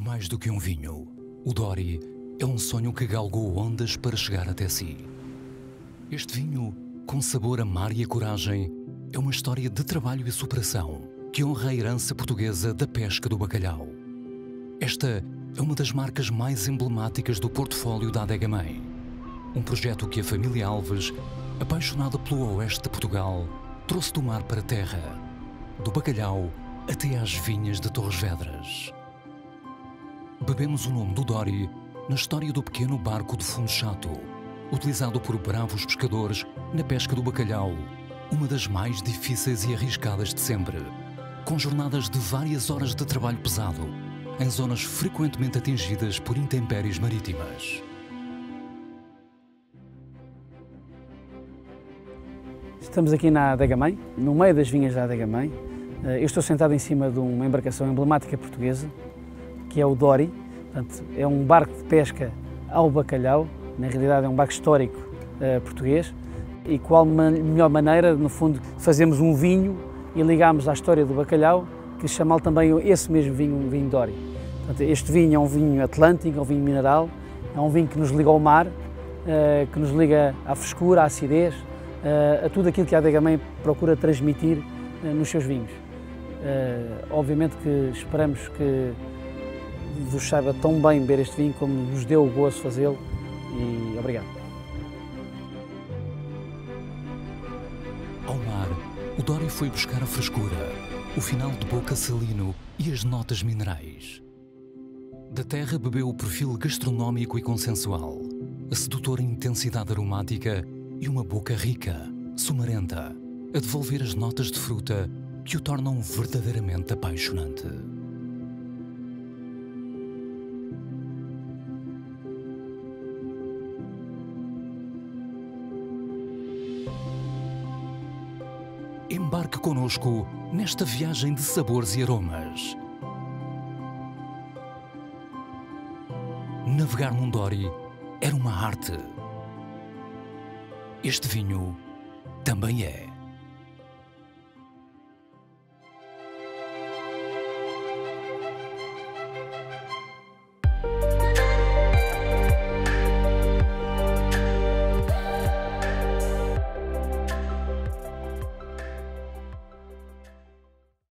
Mais do que um vinho, o Dory é um sonho que galgou ondas para chegar até si. Este vinho, com sabor a mar e a coragem, é uma história de trabalho e superação que honra a herança portuguesa da pesca do bacalhau. Esta é uma das marcas mais emblemáticas do portfólio da Adega Mãe. Um projeto que a família Alves, apaixonada pelo oeste de Portugal, trouxe do mar para a terra, do bacalhau até às vinhas de Torres Vedras. Bebemos o nome do Dory na história do pequeno barco de fundo chato, utilizado por bravos pescadores na pesca do bacalhau, uma das mais difíceis e arriscadas de sempre, com jornadas de várias horas de trabalho pesado, em zonas frequentemente atingidas por intempéries marítimas. Estamos aqui na Adega Mãe, no meio das vinhas da Adega Mãe. Eu estou sentado em cima de uma embarcação emblemática portuguesa, que é o Dory. Portanto, é um barco de pesca ao bacalhau, na realidade é um barco histórico português, e qual melhor maneira, no fundo, fazemos um vinho e ligamos à história do bacalhau, que chamá-lo também esse mesmo vinho, um vinho Dory. Portanto, este vinho é um vinho atlântico, é um vinho mineral, é um vinho que nos liga ao mar, que nos liga à frescura, à acidez, a tudo aquilo que a Adega Mãe procura transmitir nos seus vinhos. Obviamente que esperamos que vos saiba tão bem beber este vinho como nos deu o gozo fazê-lo, e obrigado. Ao mar, o Dory foi buscar a frescura, o final de boca salino e as notas minerais. Da terra bebeu o perfil gastronómico e consensual, a sedutora intensidade aromática e uma boca rica, sumarenta, a devolver as notas de fruta que o tornam verdadeiramente apaixonante. Embarque conosco nesta viagem de sabores e aromas. Navegar num Dory era uma arte. Este vinho também é.